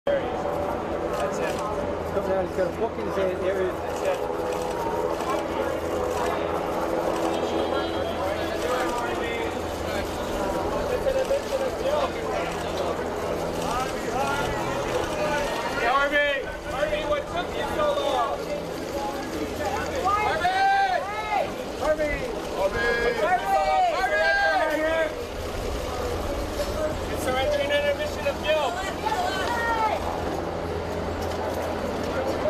That's it. Coming out, he's got a book in his hand. There it is. That's it.